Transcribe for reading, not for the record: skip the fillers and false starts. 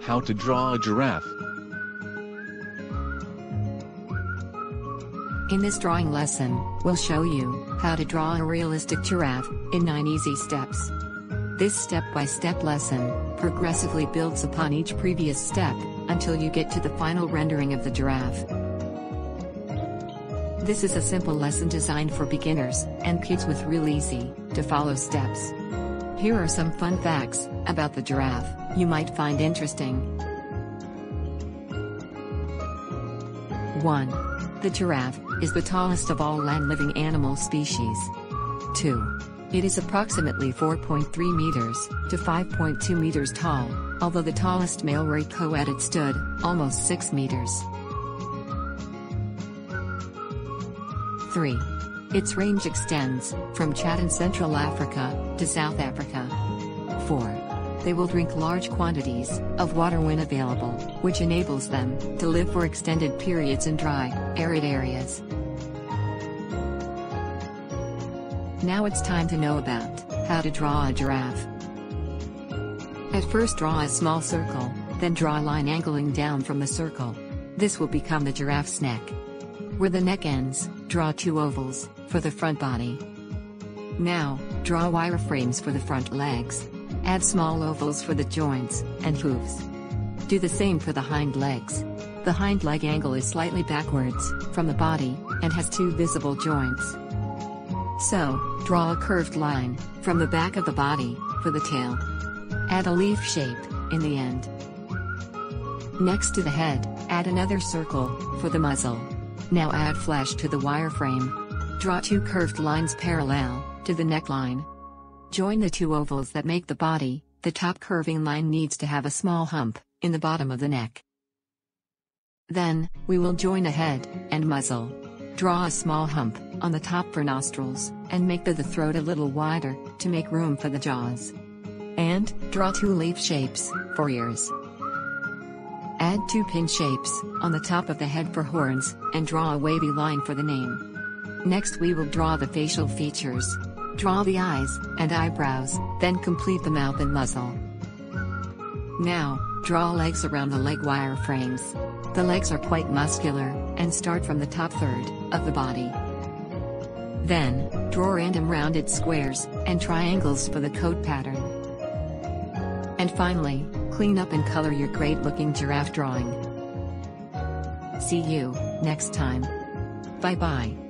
How to draw a giraffe. In this drawing lesson, we'll show you how to draw a realistic giraffe in 9 easy steps. This step-by-step lesson progressively builds upon each previous step until you get to the final rendering of the giraffe. This is a simple lesson designed for beginners and kids with real easy to follow steps. Here are some fun facts about the giraffe you might find interesting. 1. The giraffe is the tallest of all land-living animal species. 2. It is approximately 4.3 meters to 5.2 meters tall, although the tallest male ray co-ed stood almost 6 meters. 3. Its range extends from Chad in Central Africa to South Africa. 4. They will drink large quantities of water when available, which enables them to live for extended periods in dry, arid areas. Now it's time to know about how to draw a giraffe. At first draw a small circle, then draw a line angling down from the circle. This will become the giraffe's neck. Where the neck ends, draw 2 ovals for the front body. Now, draw wireframes for the front legs. Add small ovals for the joints and hooves. Do the same for the hind legs. The hind leg angle is slightly backwards from the body and has 2 visible joints. So, draw a curved line from the back of the body for the tail. Add a leaf shape in the end. Next to the head, add another circle for the muzzle. Now add flesh to the wireframe. Draw 2 curved lines parallel to the neckline. Join the 2 ovals that make the body. The top curving line needs to have a small hump in the bottom of the neck. Then, we will join the head and muzzle. Draw a small hump on the top for nostrils, and make the throat a little wider to make room for the jaws. And, draw 2 leaf shapes for ears. Add 2 pin shapes on the top of the head for horns, and draw a wavy line for the name. Next we will draw the facial features. Draw the eyes and eyebrows, then complete the mouth and muzzle. Now, draw legs around the leg wireframes. The legs are quite muscular, and start from the top third of the body. Then, draw random rounded squares and triangles for the coat pattern. And finally, clean up and color your great-looking giraffe drawing. See you next time. Bye-bye.